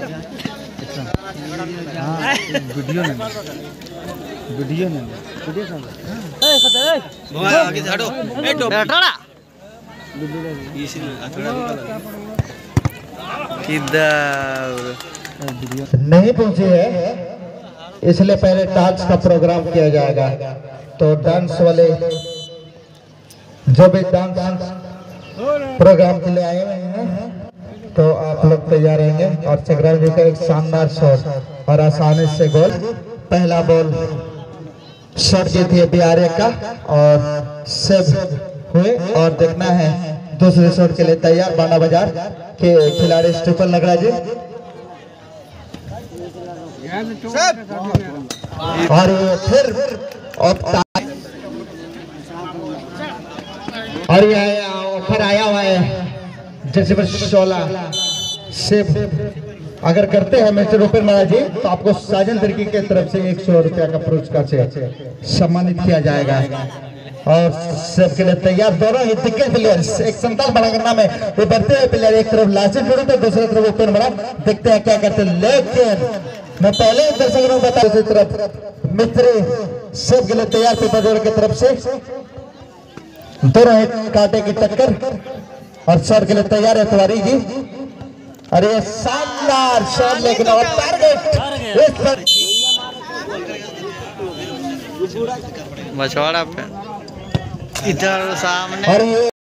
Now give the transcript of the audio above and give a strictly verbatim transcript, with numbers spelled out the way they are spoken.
Video नहीं video नहीं आगे से हटो किधर नहीं पहुंचे है, इसलिए पहले डांस का प्रोग्राम किया जाएगा। तो डांस वाले जो भी डांस प्रोग्राम के लिए आए हुए हैं तो आप लोग तैयार रहेंगे। और चक्राव जी का एक शानदार शॉट और आसानी से गोल। पहला बॉल शॉट जीत है बिहार का और सेव हुए। और देखना है दूसरे शॉट के लिए तैयार बाना बाजार के खिलाड़ी स्टीफन लगड़ा जी। और फिर और यह ऑफर आया हुआ है जैसे पर सोलह सेव अगर करते हैं मिस्टर रूपेन महाराज जी तो आपको साजन तिर्की के तरफ से एक सौ रुपया का पुरस्कार से सम्मानित किया जाएगा। और सेव के लिए तैयार दोनों ही दिग्गज प्लेयर्स एक संताल बड़ा करना में वो बढ़ते हुए प्लेयर, एक तरफ लाजिम जुड़े तो दूसरी तरफ रूपेन महाराज। देखते हैं क्या करते हैं, लेकिन मैं पहले दर्शकों को बता दूसरी तरफ मित्र सेव के लिए तैयार पेपर की तरफ से दोनों ही कांटे की टक्कर। और शॉट के लिए तैयार है तिवारी जी। अरे शानदार शॉट लेकिन और टारगेट इस पर मछुआरा पे इधर सामने।